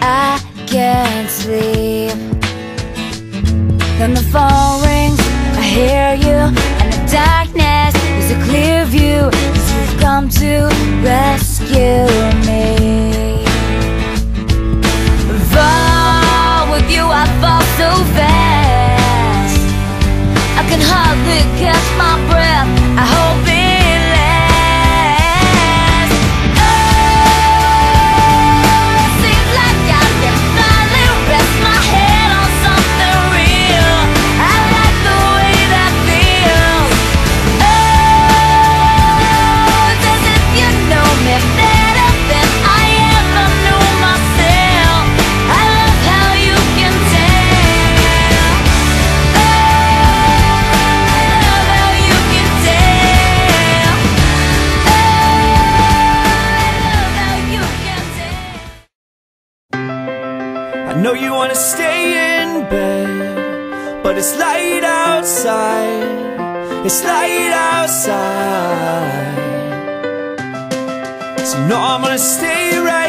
I can't sleep. Then the phone rings, I hear you, and the darkness is a clear view, 'cause you've come to rescue me. Fall with you, I fall so fast, I can hardly catch my breath. I hope it lasts. Oh, it seems like I can finally rest my head on something real. I like the way that feels. Oh, it's as if you know me better than I ever knew myself. I love how you can tell. Oh, I love how you can tell. Oh, I love how you can tell. I know you wanna stay in bed, but it's light outside. It's light outside. So no, I'm gonna stay right